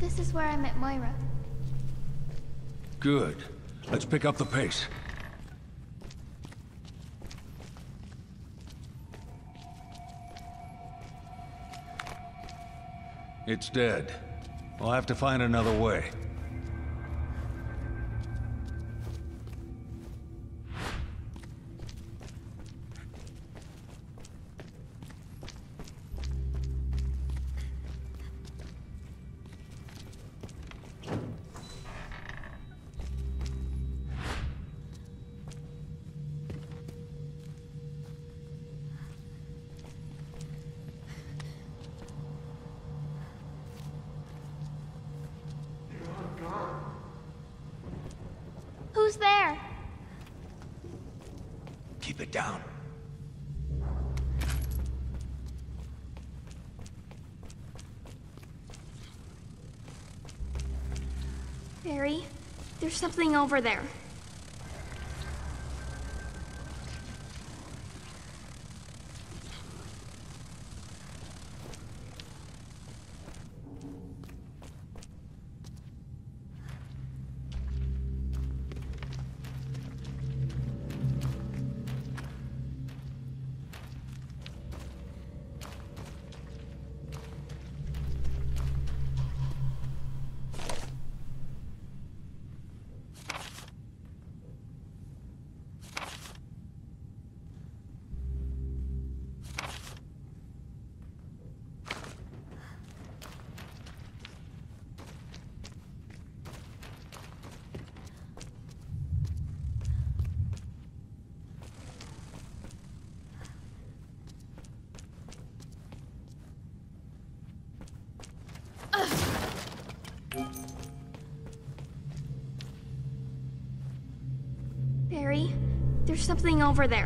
This is where I met Moira. Good. Let's pick up the pace. It's dead. We'll have to find another way. Who's there? Keep it down. Barry, there's something over there. Barry, there's something over there.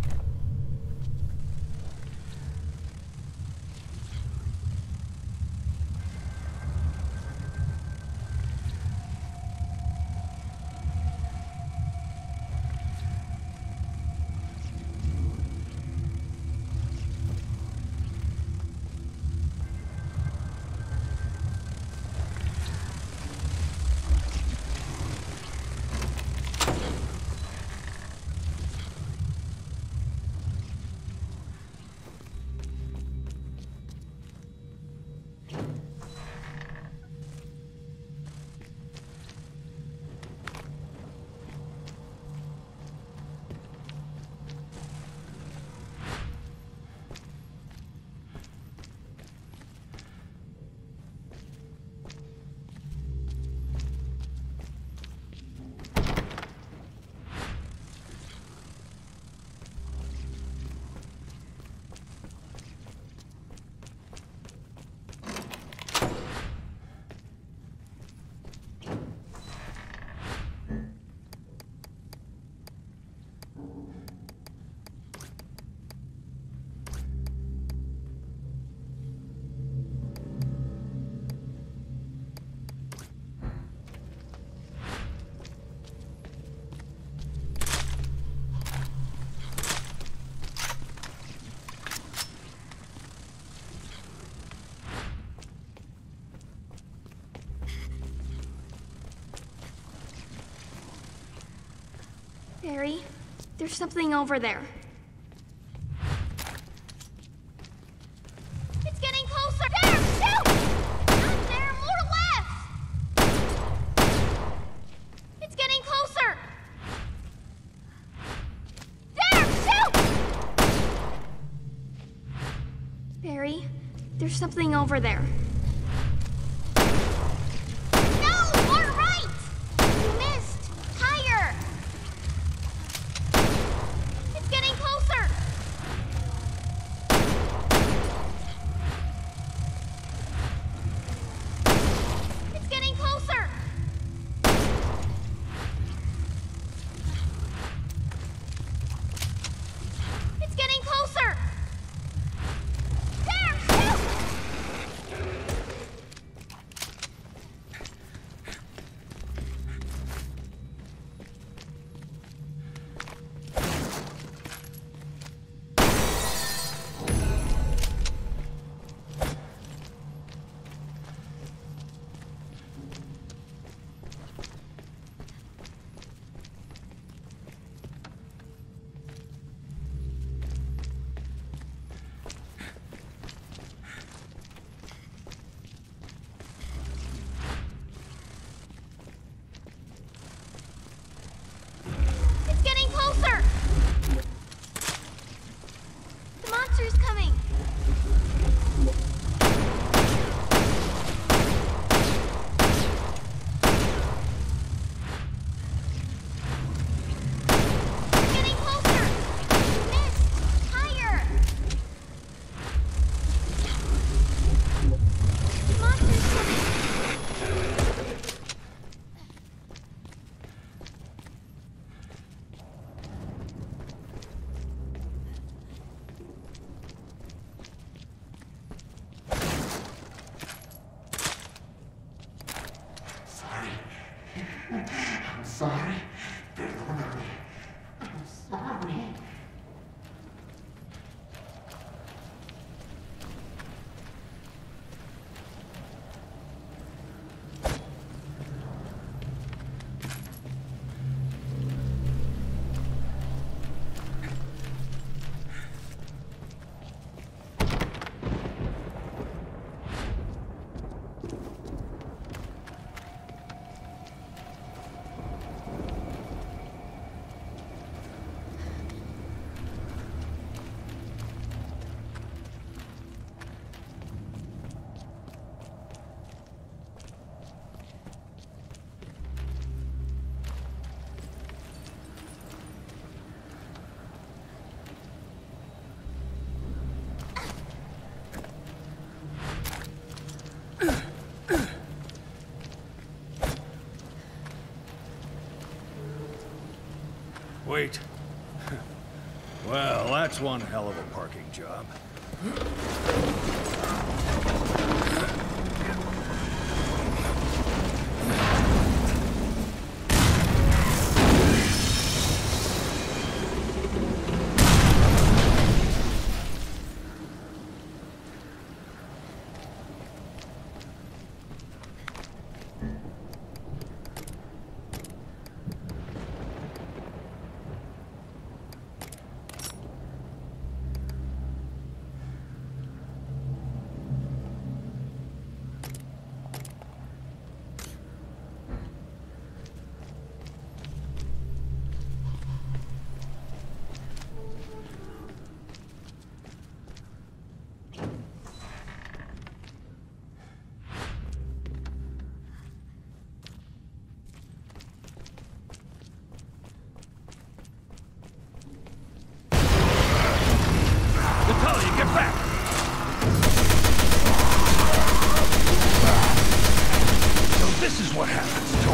Barry, there's something over there. It's getting closer! There! Shoot! Not there! More left! It's getting closer! There! Shoot! Barry, there's something over there. Wait. Well, that's one hell of a parking job. Natalia, get back! So this is what happens to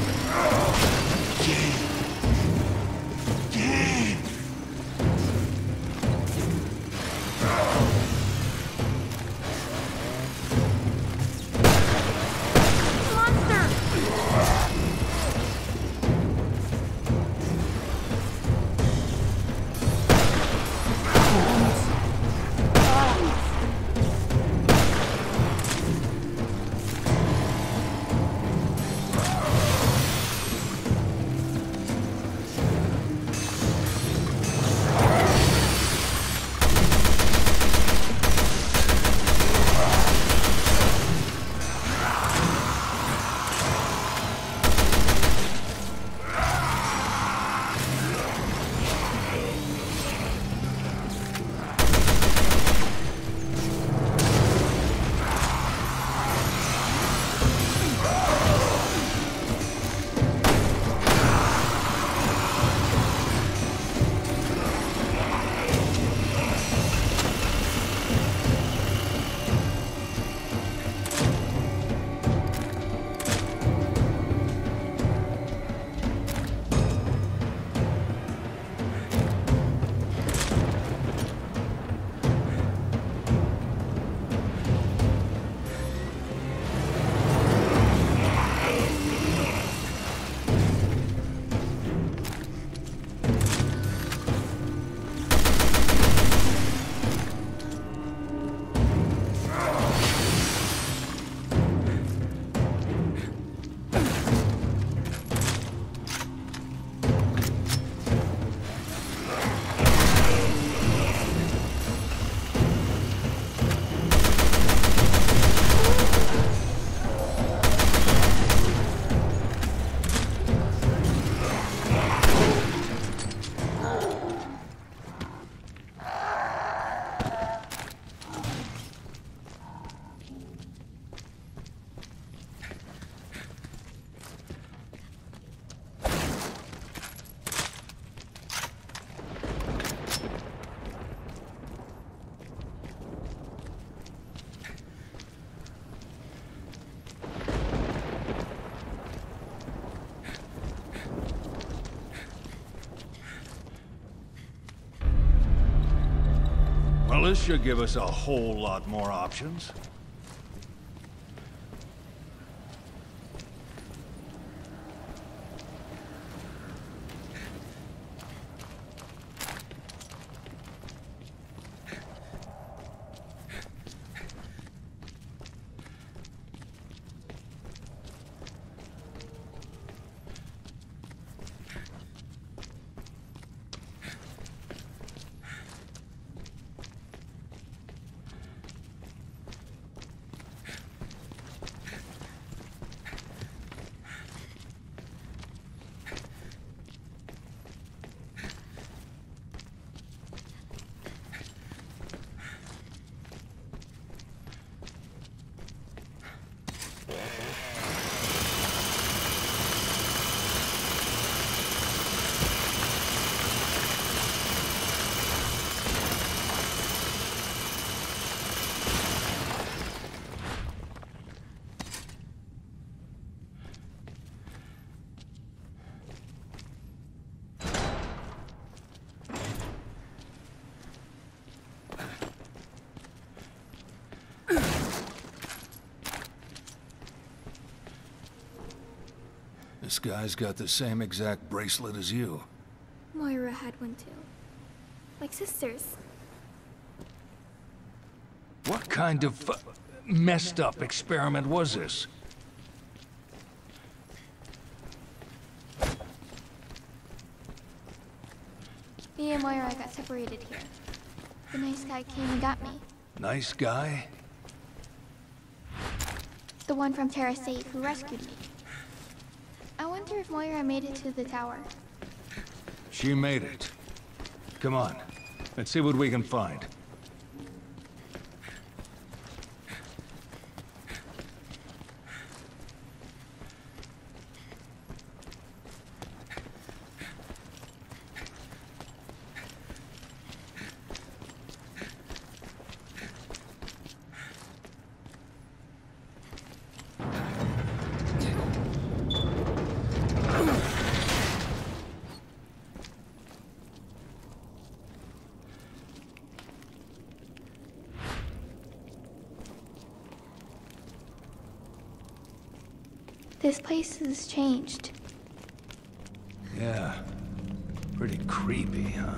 Well, this should give us a whole lot more options. This guy's got the same exact bracelet as you. Moira had one too. Like sisters. What kind of messed up experiment was this? Me and Moira got separated here. The nice guy came and got me. Nice guy? The one from Terra Safe who rescued me. I wonder if Moira made it to the tower. She made it. Come on, let's see what we can find. This place has changed. Yeah. Pretty creepy, huh?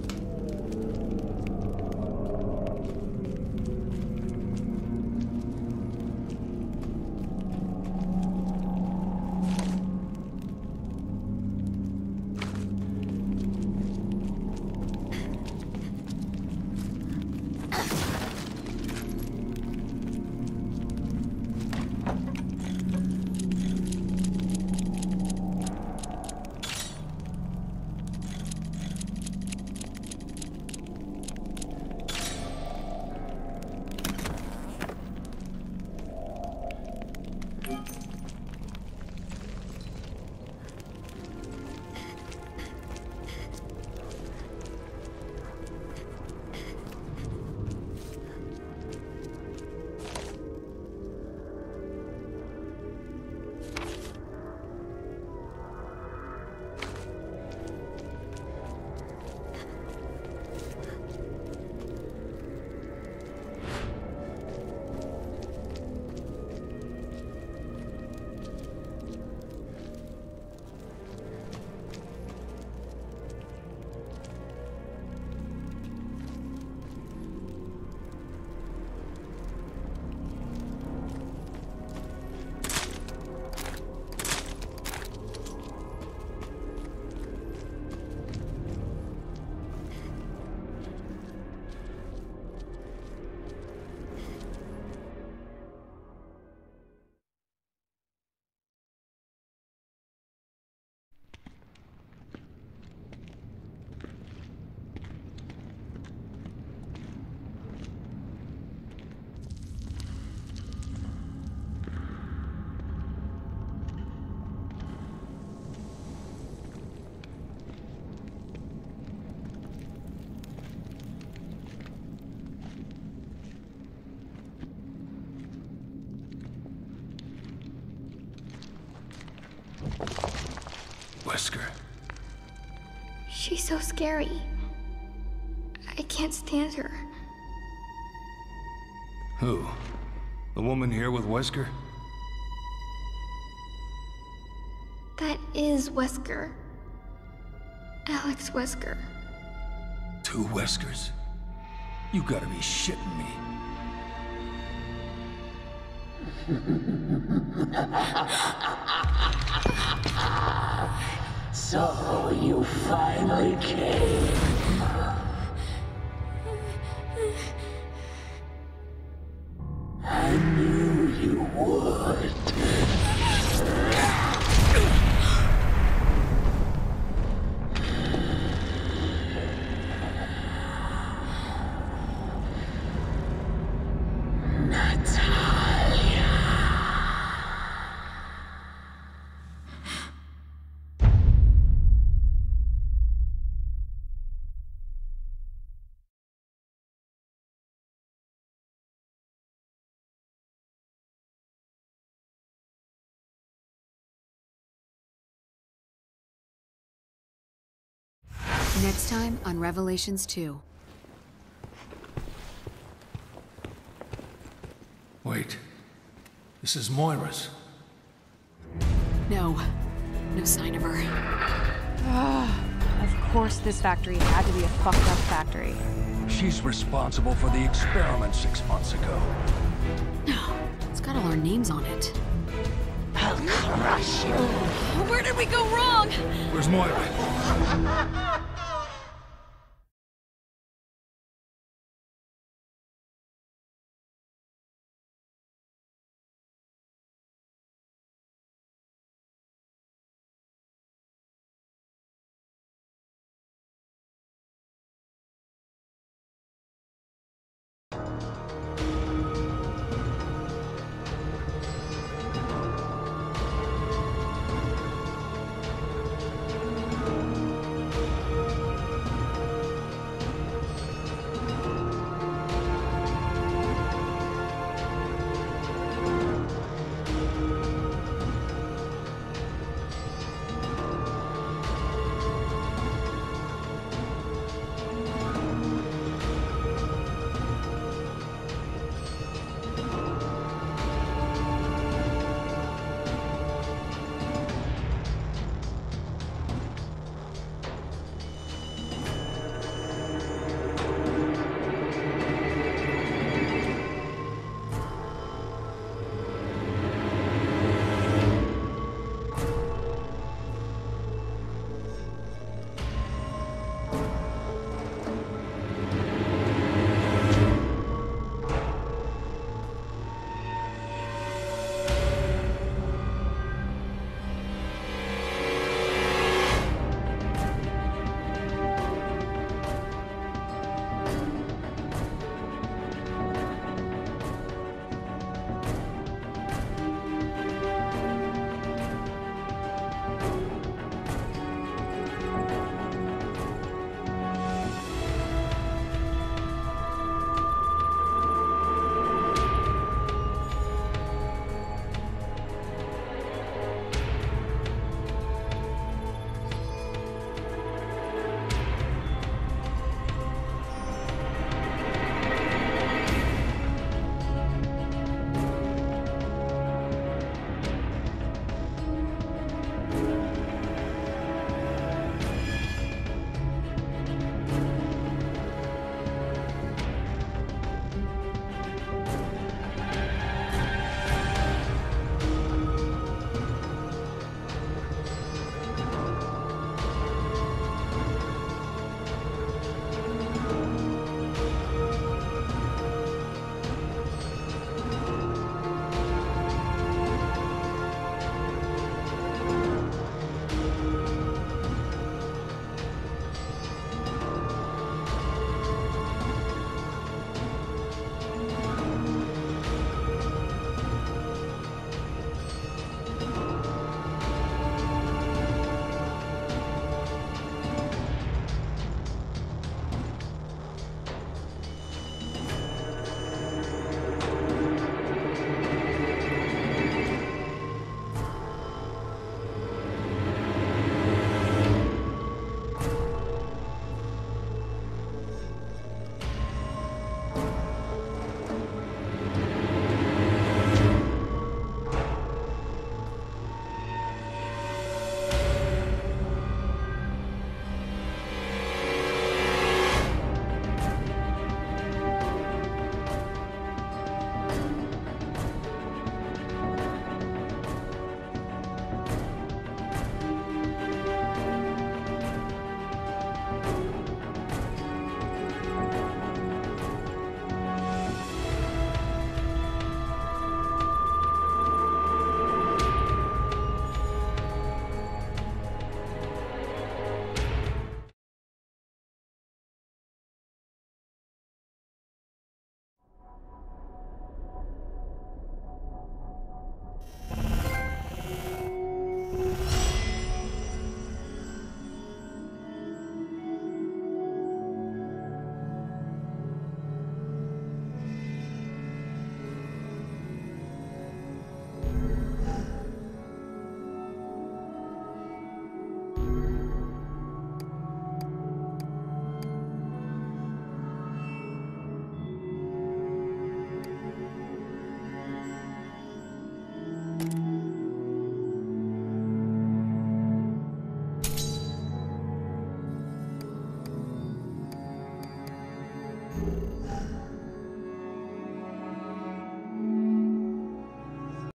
Wesker. She's so scary. I can't stand her. Who? The woman here with Wesker? That is Wesker. Alex Wesker. Two Weskers? You gotta be shitting me. So you finally came. I knew you would. Next time on Revelations 2. Wait. This is Moira's. No. No sign of her. Of course this factory had to be a fucked up factory. She's responsible for the experiment 6 months ago. It's got all our names on it. I'll crush you. Where did we go wrong? Where's Moira?